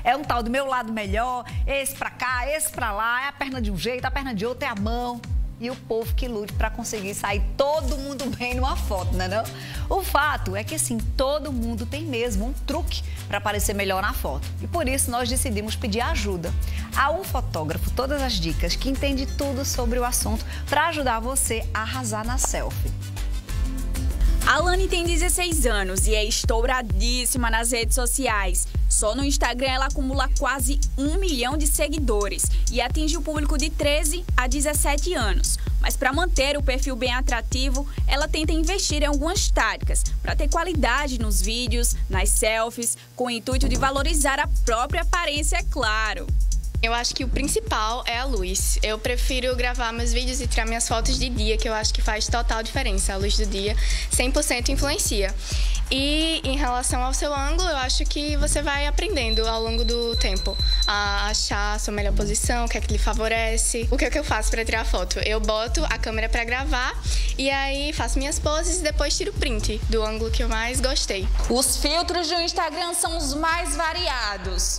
É um tal do meu lado melhor, esse pra cá, esse pra lá, é a perna de um jeito, a perna de outro, é a mão. E o povo que lute para conseguir sair todo mundo bem numa foto, não é não? O fato é que, assim, todo mundo tem mesmo um truque para aparecer melhor na foto. E por isso nós decidimos pedir ajuda a um fotógrafo, todas as dicas, que entende tudo sobre o assunto para ajudar você a arrasar na selfie. Alane tem 16 anos e é estouradíssima nas redes sociais. Só no Instagram ela acumula quase 1 milhão de seguidores e atinge o público de 13 a 17 anos. Mas para manter o perfil bem atrativo, ela tenta investir em algumas táticas para ter qualidade nos vídeos, nas selfies, com o intuito de valorizar a própria aparência, é claro. Eu acho que o principal é a luz. Eu prefiro gravar meus vídeos e tirar minhas fotos de dia, que eu acho que faz total diferença. A luz do dia 100% influencia. E em relação ao seu ângulo, eu acho que você vai aprendendo ao longo do tempo a achar a sua melhor posição, o que é que lhe favorece. O que é que eu faço para tirar foto? Eu boto a câmera para gravar e aí faço minhas poses e depois tiro print do ângulo que eu mais gostei. Os filtros do Instagram são os mais variados.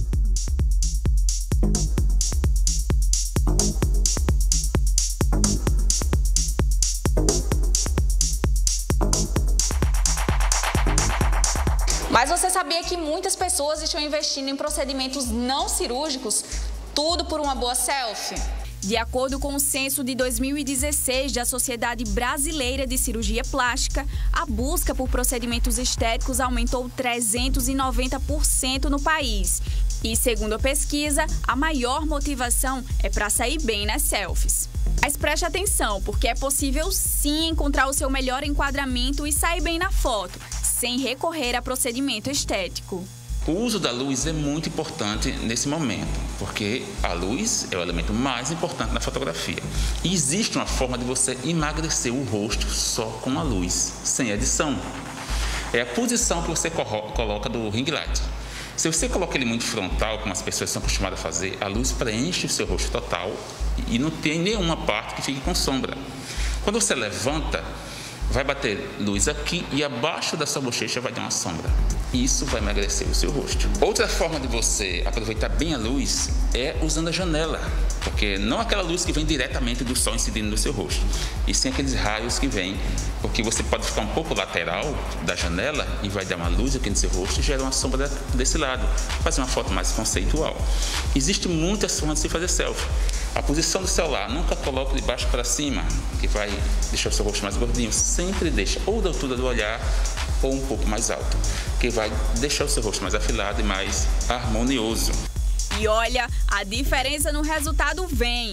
Mas você sabia que muitas pessoas estão investindo em procedimentos não cirúrgicos, tudo por uma boa selfie? De acordo com o censo de 2016 da Sociedade Brasileira de Cirurgia Plástica, a busca por procedimentos estéticos aumentou 390% no país. E, segundo a pesquisa, a maior motivação é para sair bem nas selfies. Mas preste atenção, porque é possível sim encontrar o seu melhor enquadramento e sair bem na foto, sem recorrer a procedimento estético. O uso da luz é muito importante nesse momento, porque a luz é o elemento mais importante na fotografia. E existe uma forma de você emagrecer o rosto só com a luz, sem edição. É a posição que você coloca do ring light. Se você coloca ele muito frontal, como as pessoas são acostumadas a fazer, a luz preenche o seu rosto total e não tem nenhuma parte que fique com sombra. Quando você levanta, vai bater luz aqui e abaixo da sua bochecha vai dar uma sombra. Isso vai emagrecer o seu rosto. Outra forma de você aproveitar bem a luz é usando a janela, porque não aquela luz que vem diretamente do sol incidindo no seu rosto, e sim aqueles raios que vêm, porque você pode ficar um pouco lateral da janela e vai dar uma luz aqui no seu rosto e gera uma sombra desse lado, fazer uma foto mais conceitual. Existem muitas formas de se fazer selfie. A posição do celular, nunca coloque de baixo para cima, que vai deixar o seu rosto mais gordinho. Sempre deixa ou da altura do olhar ou um pouco mais alto, que vai deixar o seu rosto mais afilado e mais harmonioso. E olha, a diferença no resultado vem.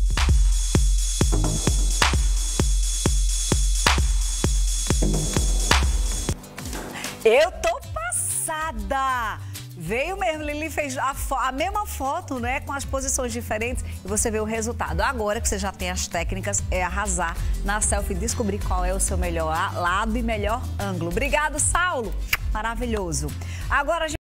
Eu tô passada! Veio mesmo, Lili fez a mesma foto, né, com as posições diferentes e você vê o resultado. Agora que você já tem as técnicas, é arrasar na selfie e descobrir qual é o seu melhor lado e melhor ângulo. Obrigado, Saulo! Maravilhoso! Agora